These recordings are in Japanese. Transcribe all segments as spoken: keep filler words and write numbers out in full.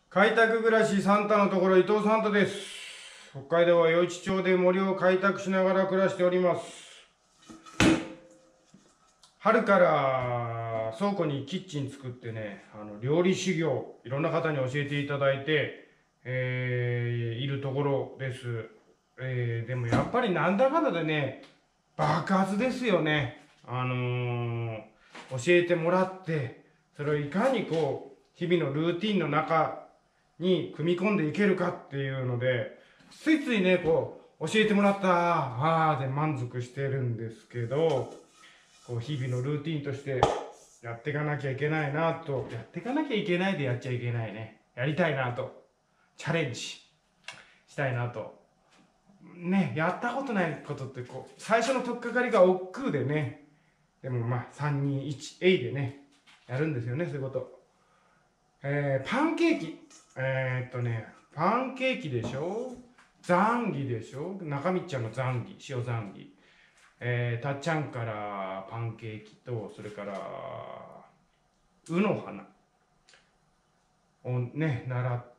開拓暮らしサンタのところ、伊藤サンタです。北海道は余市町で森を開拓しながら暮らしております。春から倉庫にキッチン作ってね、あの料理修行、いろんな方に教えていただいて、えー、いるところです。えー、でもやっぱりなんだかんだでね、爆発ですよね。あのー、教えてもらって、それをいかにこう、日々のルーティンの中に組み込んでいけるかっていうので、ついついね、こう、教えてもらった、あーで満足してるんですけど、こう、日々のルーティンとしてやっていかなきゃいけないなと、やっていかなきゃいけないでやっちゃいけないね。やりたいなと、チャレンジしたいなと。ね、やったことないことってこう、最初の取っかかりが億劫でね、でもまあ、さん、に、いち、えいでね、やるんですよね、そういうこと。えー、パンケーキ。えー、っとね、パンケーキでしょ、ザンギでしょ、中道ちゃんのザンギ、塩ザンギ。えー、たっちゃんからパンケーキと、それから、うの花をね、習って、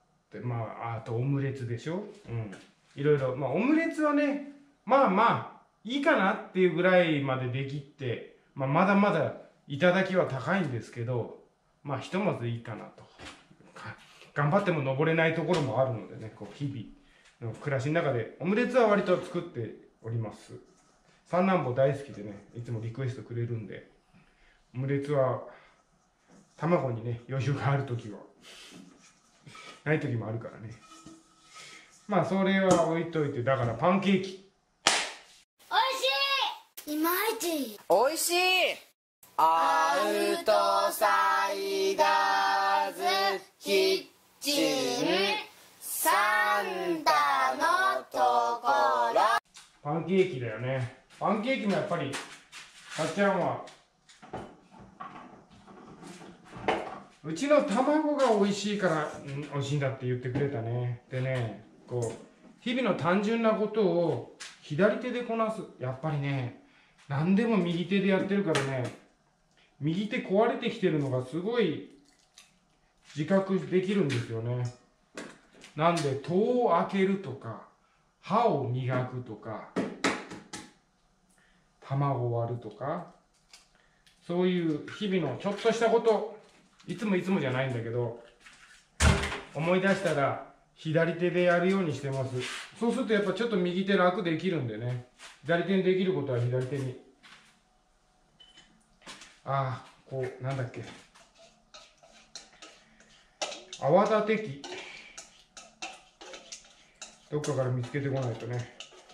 まあ、あとオムレツでしょ、うん。いろいろ、まあ、オムレツはね、まあまあ、いいかなっていうぐらいまでできて、まあ、まだまだいただきは高いんですけど、まあ、ひとまずいいかなと。頑張っても登れないところもあるのでね、こう日々の暮らしの中で、オムレツは割と作っております。三男坊大好きでね、いつもリクエストくれるんで、オムレツは卵にね、余裕があるときは、ないときもあるからね。まあ、それは置いといて、だからパンケーキ。 おいしい、いまいち。 おいしい。アウトサイダーズキッチンサンタのところ。 パンケーキだよね。パンケーキもやっぱり、たっちゃんは、うちの卵が美味しいから、うん、美味しいんだって言ってくれたね。でね、こう、日々の単純なことを左手でこなす。やっぱりね、何でも右手でやってるからね、右手壊れてきてるのがすごい自覚できるんですよね。なんで、戸を開けるとか、歯を磨くとか、卵を割るとか、そういう日々のちょっとしたこと、いつもいつもじゃないんだけど、思い出したら左手でやるようにしてます。そうするとやっぱちょっと右手楽できるんでね、左手にできることは左手に。ああ、こう、なんだっけ。泡立て器。どっかから見つけてこないとね。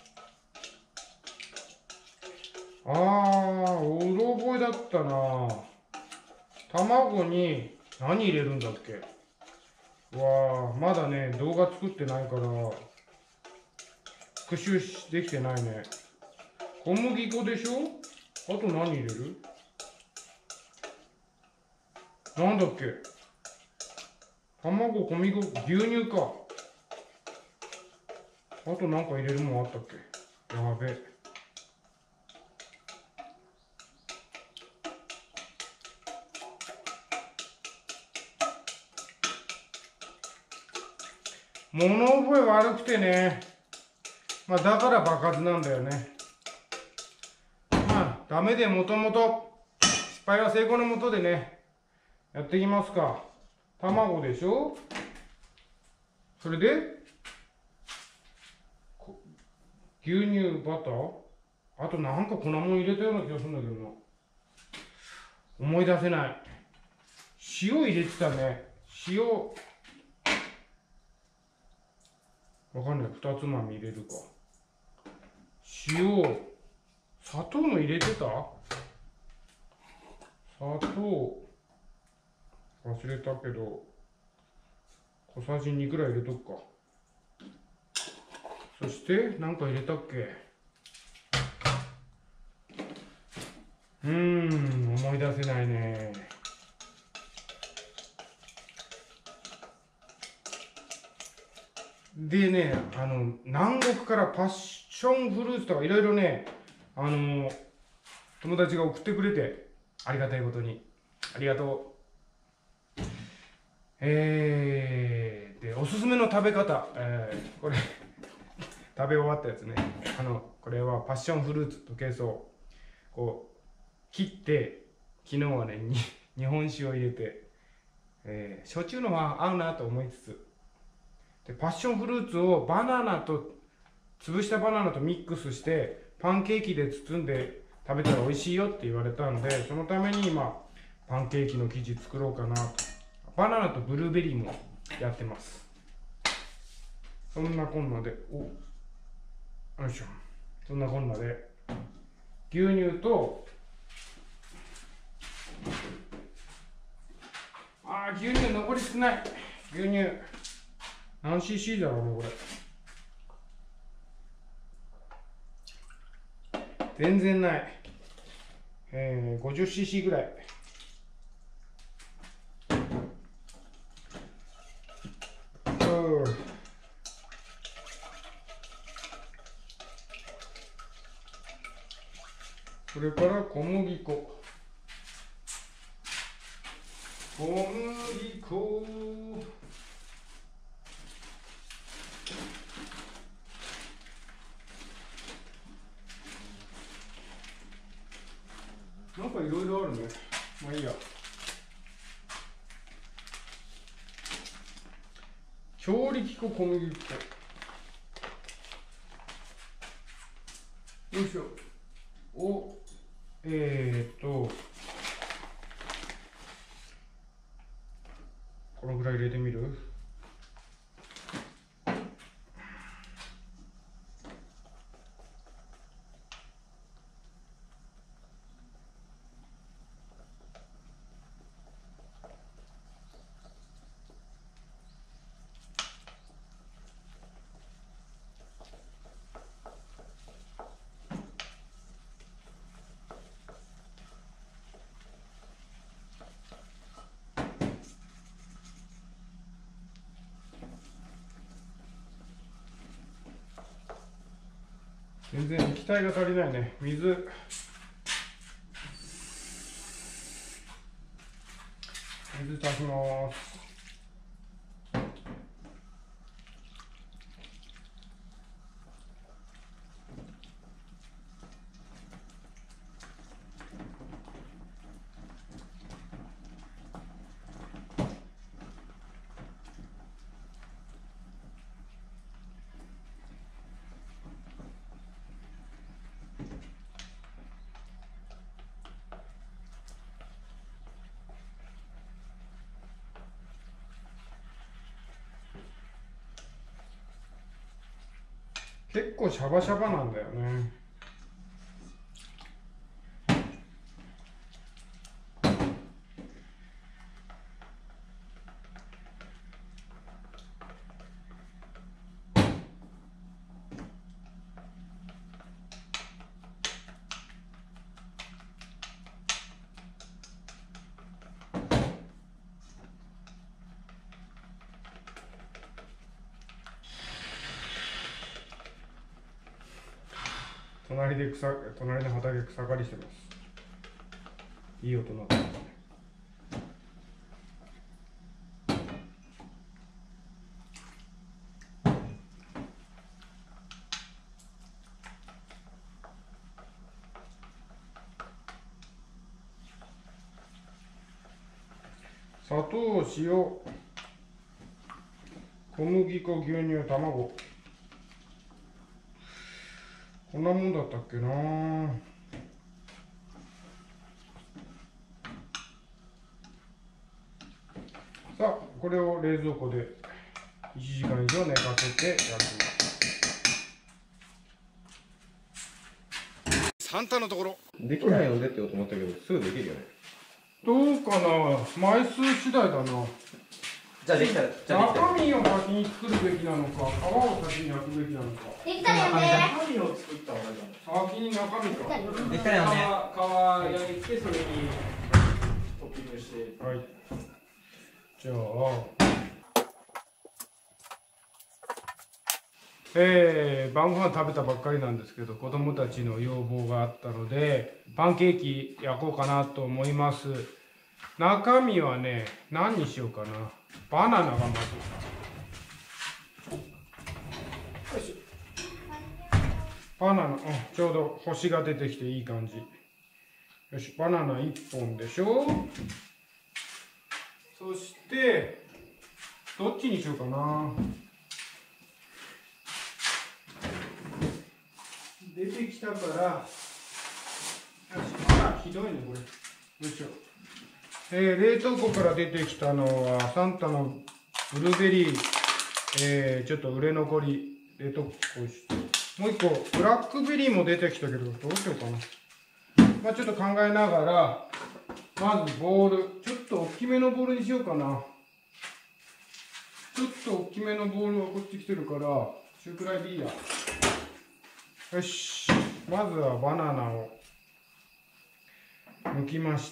ああ、うろ覚えだったな。卵に何入れるんだっけ。うわあ、まだね、動画作ってないから、復習できてないね。小麦粉でしょ、あと何入れる、なんだっけ。卵、小麦粉、牛乳か。あとなんか入れるもんあったっけ。やべえ。物覚え悪くてね。まあだから爆発なんだよね。まあダメでもともと失敗は成功のもとでね、やっていきますか。卵でしょ、それで牛乳、バター、あとなんか粉もん入れたような気がするんだけどな。思い出せない。塩入れてたね。塩、わかんない。二つまみ入れるか。塩、砂糖も入れてた？砂糖、忘れたけど、小さじにくらい入れとくか。そして、なんか入れたっけ？うーん、思い出せないね。でね、あの、南国からパッションフルーツとかいろいろね、あの、友達が送ってくれて、ありがたいことに。ありがとう。えー、 ー、おすすめの食べ方、えー、これ食べ終わったやつね。あのこれはパッションフルーツ溶けそう。こう切って、昨日はねに日本酒を入れて、えー、焼酎のは合うなと思いつつ、でパッションフルーツをバナナと潰したバナナとミックスしてパンケーキで包んで食べたら美味しいよって言われたんで、そのために今パンケーキの生地作ろうかなと。バナナとブルーベリーもやってます。そんなこんなで、およいしょ、そんなこんなで牛乳と、あー牛乳残り少ない。牛乳何 シーシー だろうねこれ。全然ない。えー、ごじゅうシーシー ぐらい。それから小麦粉。小麦粉。なんかいろいろあるね。まあいいや。強力粉、小麦粉。よいしょ。を、えーっと、このぐらい入れてみる？全然液体が足りないね。水。水足します。結構シャバシャバなんだよね。隣で草、隣の畑草刈りしてます。いい音鳴ってますね。砂糖、塩、小麦粉、牛乳、卵。こんなもんだったっけな。さあ、これを冷蔵庫でいちじかん以上寝かせて焼きます。サンタのところ。 できないよでって言おうと思ったけど、すぐできるよね。 どうかな、枚数次第だな。 じゃあできたら、じゃあできたら。 中身を先に作るべきなのか、皮を先に焼くべきなのか。 できたよね。 中身を作った方がいいかな。 先に中身か。 できたよね。 皮焼いてそれにトッピングして。 はい。じゃあ、えー、晩ご飯食べたばっかりなんですけど、子供たちの要望があったので、パンケーキ焼こうかなと思います。中身はね、何にしようかな。バナナがまず。 バナナ、あ、ちょうど星が出てきていい感じ。よし、バナナいっぽんでしょ。そして、どっちにしようかな。出てきたから、よし、あら、ひどいね、これ。よいしょ。えー、冷凍庫から出てきたのは、サンタのブルーベリー、えー、ちょっと売れ残り、冷凍庫して。もう一個、ブラックベリーも出てきたけど、どうしようかな。まあちょっと考えながら、まずボール、ちょっと大きめのボールにしようかな。ちょっと大きめのボールがこっち来てるから、中くらいでいいや。よし。まずはバナナを剥きまして。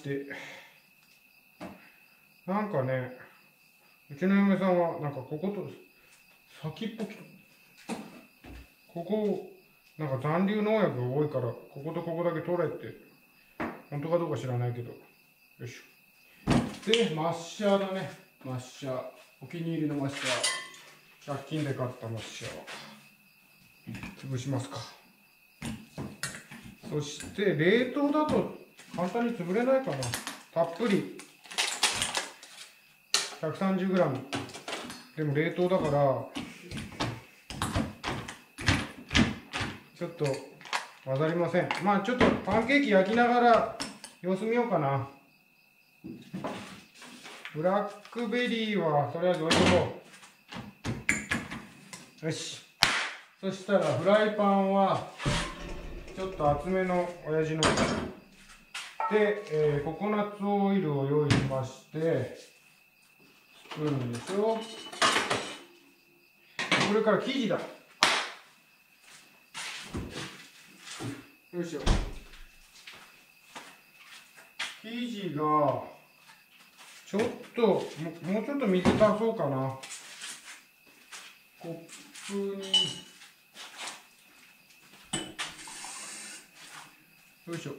なんかね、うちの嫁さんは、なんかここと、先っぽき、ここ、なんか残留農薬が多いから、こことここだけ取れって、本当かどうか知らないけど。よいしょ。で、マッシャーだね。マッシャー。お気に入りのマッシャー。ひゃく均で買ったマッシャー。潰しますか。そして、冷凍だと簡単に潰れないかな。たっぷり。ひゃくさんじゅうグラム。でも冷凍だから、ちょっと混ざりません。まあちょっとパンケーキ焼きながら様子見ようかな。ブラックベリーはとりあえず置いとこう。よし。そしたらフライパンはちょっと厚めの親父ので、えー、ココナッツオイルを用意しまして、スプーンでしょ。これから生地だ。よいしょ。生地がちょっとももうちょっと水足そうかな。コップによいしょ。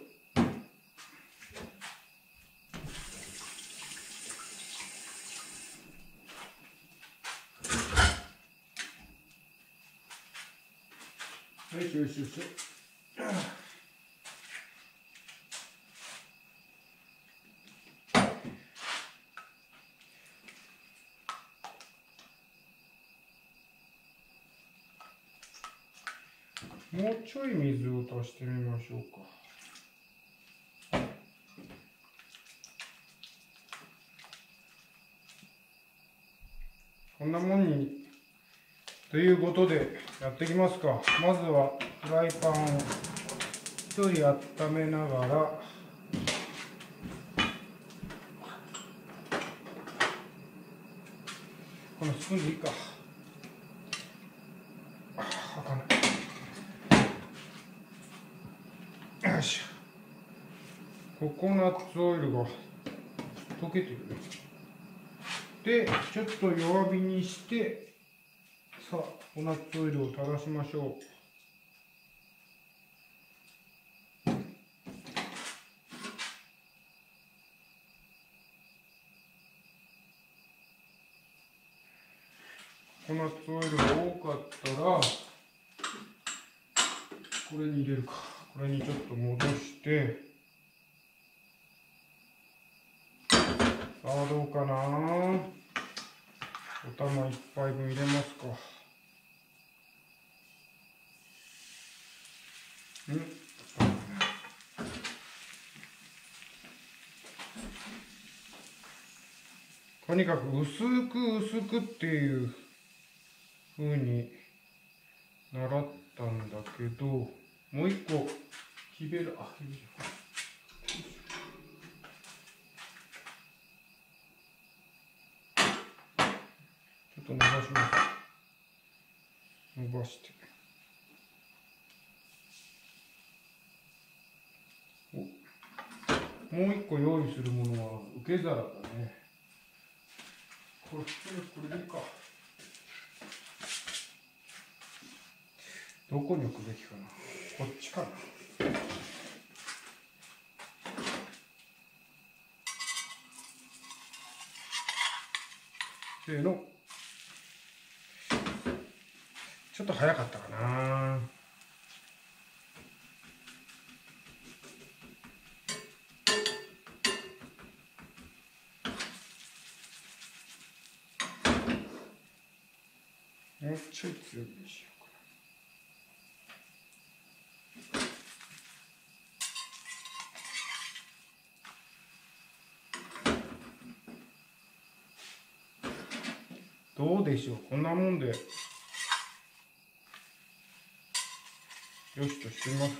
よいしょよいしょよいしょ。もうちょい水を足してみましょうか。こんなもんにということでやっていきますか。まずはフライパンを一人温めながら、このスプーンでいいか。あ、開かない。よいしょ。ココナッツオイルが溶けてるね。で、ちょっと弱火にして、さあ、ココナッツオイルを垂らしましょう。ココナッツオイルが多かったら、これに入れるか。これにちょっと戻して、さあどうかな。お玉一杯分入れますか。んとにかく薄く薄くっていう風に習ったんだけど、もう一個木べら、あ、木べらちょっと伸ばします。伸ばして。お、もう一個用意するものは受け皿だね。これ、これでいいか。どこに置くべきかな。こっちかな。せーの。ちょっと早かったかな。 もうちょい強火にしようかな。どうでしょう、こんなもんでよしとしてみますか。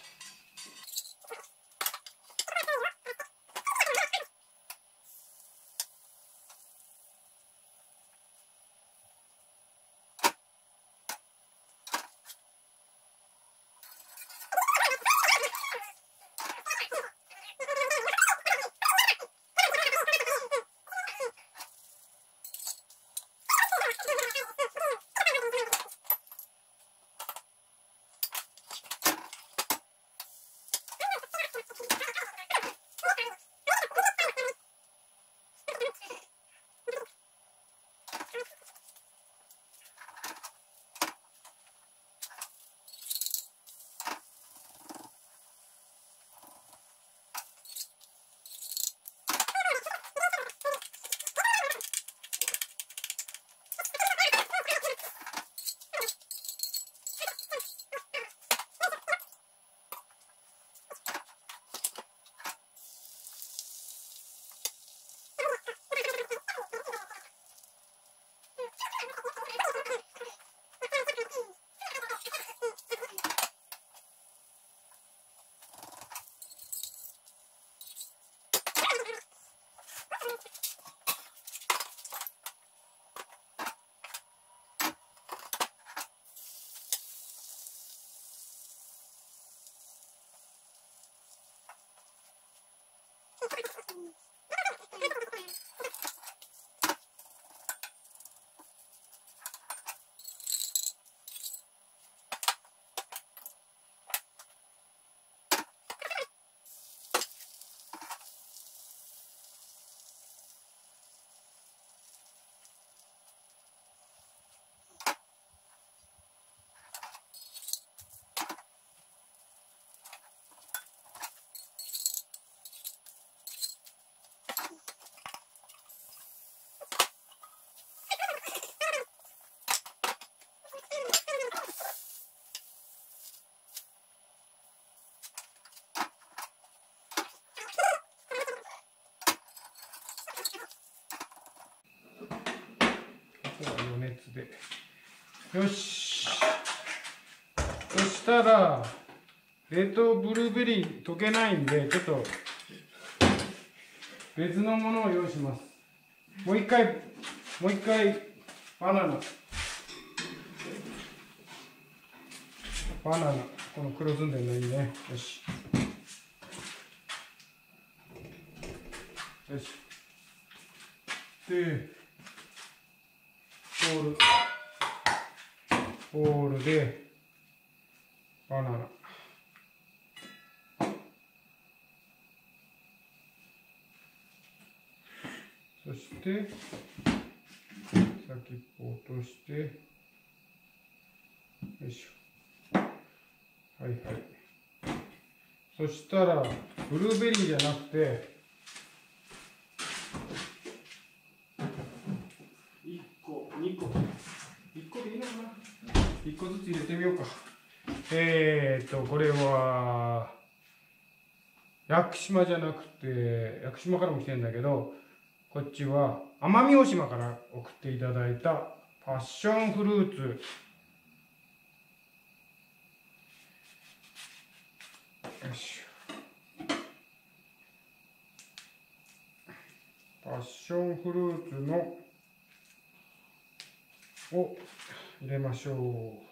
余熱でよし。そしたら冷凍ブルーベリー溶けないんで、ちょっと別のものを用意します。もう一回もう一回バナナバナナこの黒ずんでるのいいね。よしよし。でボールボールでバナナそして先っぽ落としてよいしょ。はいはい。そしたらブルーベリーじゃなくていっこにこいっこでいいのかな。いっこずつ入れてみようか。えーっとこれは屋久島じゃなくて屋久島からも来てるんだけど、こっちは奄美大島から送っていただいたパッションフルーツ。よし。パッションフルーツのを入れましょう。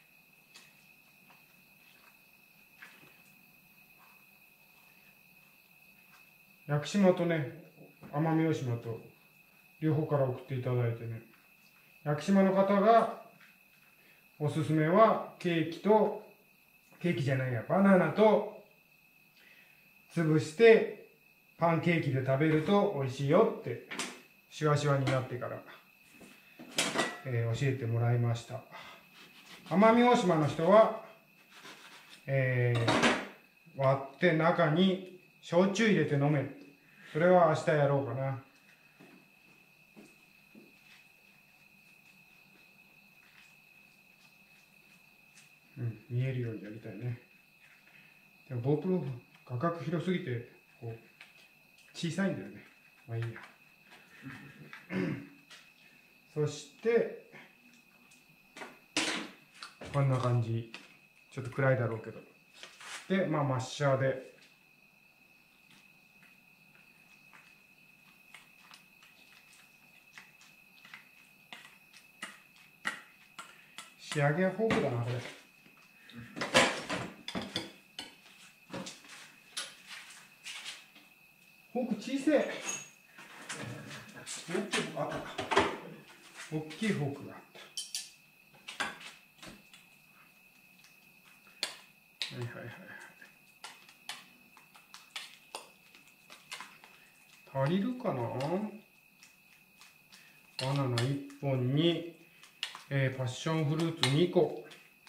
屋久島とね奄美大島と両方から送っていただいてね、屋久島の方がおすすめはケーキとケーキじゃないやバナナと潰してパンケーキで食べると美味しいよってシワシワになってから、えー、教えてもらいました。奄美大島の人は、えー、割って中に焼酎入れて飲め。それは明日やろうかな。 うん、見えるようにやりたいね。でも GoPro 画角広すぎてこう小さいんだよね。まあいいや。そしてこんな感じ。ちょっと暗いだろうけど。で、まあマッシャーで仕上げはフォークだな、これ。フォーク小さい。大きいフォークあったか。大きいフォークがあった。はいはいはいはい。足りるかな。バナナいっぽんに、えー、パッションフルーツにこ。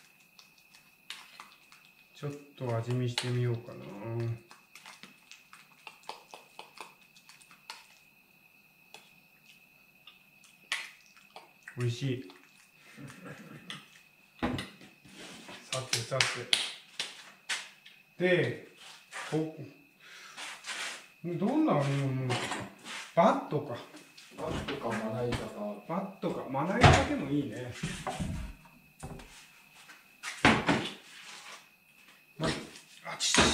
ちょっと味見してみようかな。美味しい。さてさて。で、どんな飲み物かな。バットか。 バットかまな板か。 バットか。まな板でもいいね。まあちち。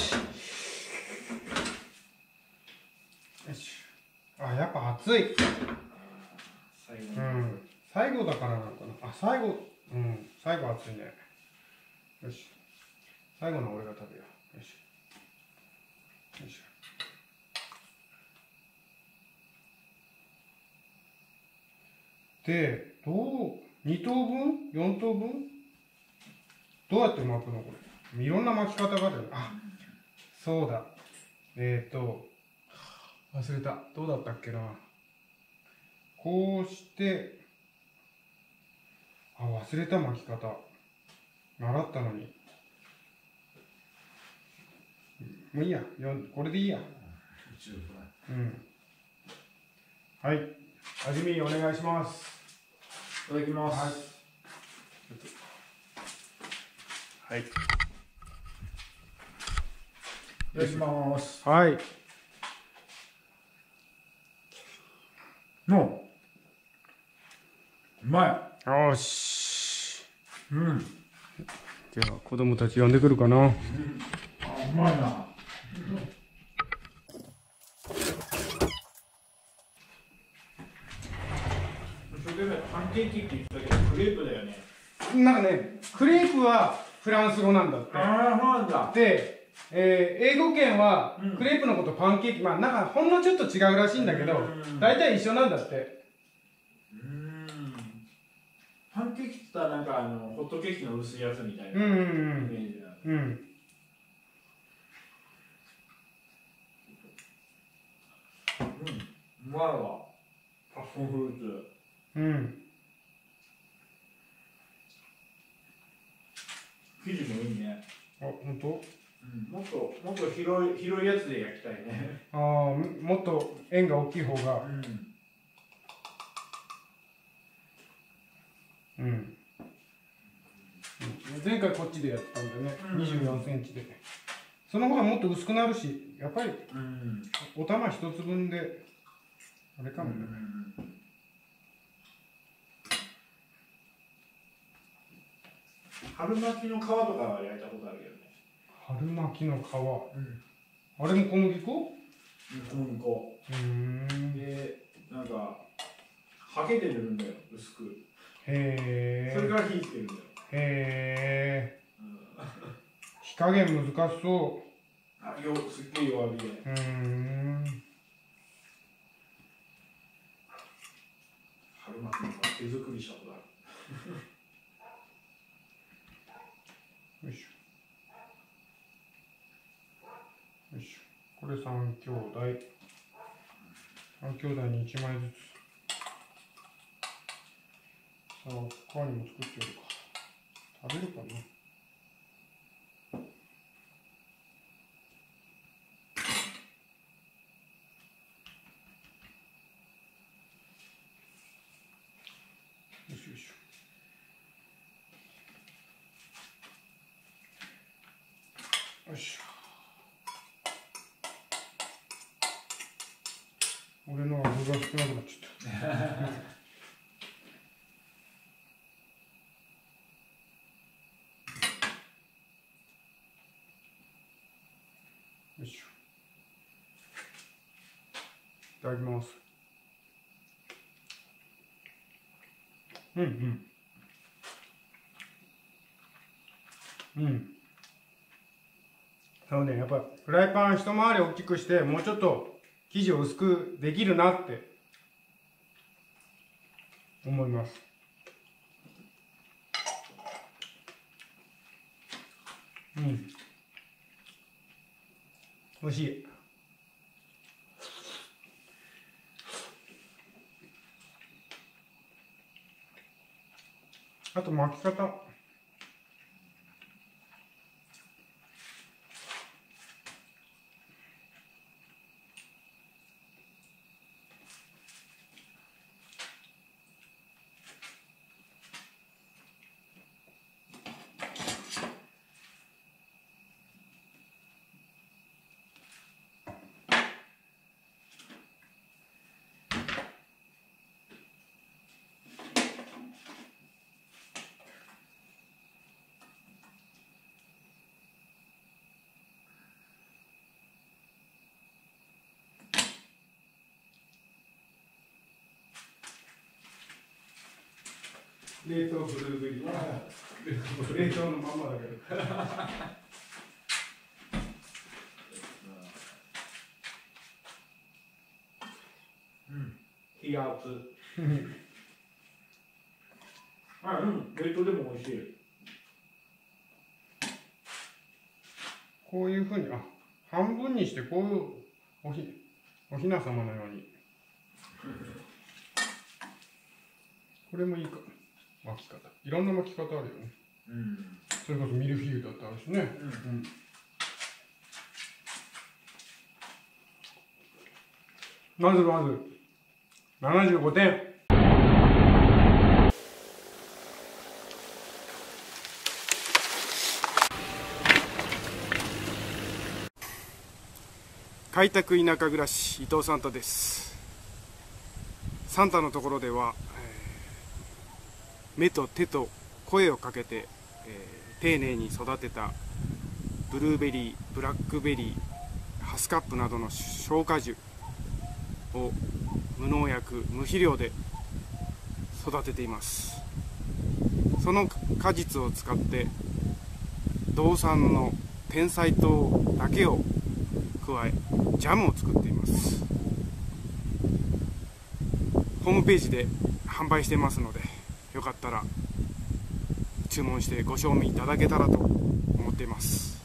よし。あ、やっぱ熱い。 最後に。 うん。最後だからなのかな。あ、最後。うん。最後熱いね。よし。最後の俺が食べよう。よし。よいしょ。で、どう、に等分 ?よん 等分どうやって巻くのこれ。いろんな巻き方があるよね。あ、そうだ。えっと、忘れた。どうだったっけな。こうして、あ、忘れた巻き方。習ったのに。もういいや。よこれでいいや。うん。はい。味見お願いします。 いただきます。 はい。 いただきます。 はい。 の。うまよーし。 い。うん。 では子供たち呼んでくるかな。 あ、うまいな。パンケーキって言ってたけど、クレープだよね。 なんかね、クレープはフランス語なんだって。 ああ、そうなんだ。 で、えー英語圏はうんクレープのことパンケーキ、まあなんかほんのちょっと違うらしいんだけど、 うん大体一緒なんだって。 うーん。パンケーキって言ったらなんかあのホットケーキの薄いやつみたいなイうんうんメージだ。 うん。うん。 うん。うまいわ。パッションフルーツ。 うん。 生地もいいね。 あ、ほんと？ うん、もっともっと広い広いやつで焼きたいね。 ああ、もっと円が大きい方が。 うん。 うん。うん前回こっちでやったんだよね。 うんにじゅうよんセンチで。その方がもっと薄くなるし、やっぱりうん。 お玉一つ分で、あれかもね。 春巻きの皮とかは焼いたことあるけどね。 春巻きの皮。 うん。 あれも小麦粉？ 小麦粉。 うーん。 で、なんか、はけてるんだよ、薄く。 へえ。 それから火つけるんだよ。 へえ。 うん火加減難しそあ、よ、すっげえ弱火で。 う。うーん。 春巻きの皮手作りしたことある。 よいしょ。よいしょ。これ三兄弟。三兄弟に一枚ずつ。さあ、他にも作ってやるか。食べるかな。よしよし。 が少なくなっちゃった。よいしょ。いただきます。うんうん。うん。そうね、やっぱフライパン一回り大きくしてもうちょっと生地を薄くできるなって思います。うん。美味しい。あと巻き方。冷凍ブルーベリー。冷凍のまんまだけど。 うん。気圧。あ、うん。冷凍でも美味しい。 こういうふうに、あ、半分にしてこういうおひおひな様のように。これもいいか。巻き方。いろんな巻き方あるよね。 うん。 それこそミルフィーユだってあるしね。 うん。 うんまずまずななじゅうごてん。開拓田舎暮らし伊藤サンタです。サンタのところでは、えー、目と手と声をかけて、えー、丁寧に育てたブルーベリー、ブラックベリー、ハスカップなどの消果樹を無農薬無肥料で育てています。その果実を使って道産の天才糖だけを加えジャムを作っています。ホームページで販売していますので、よかったら注文してご賞味いただけたらと思っています。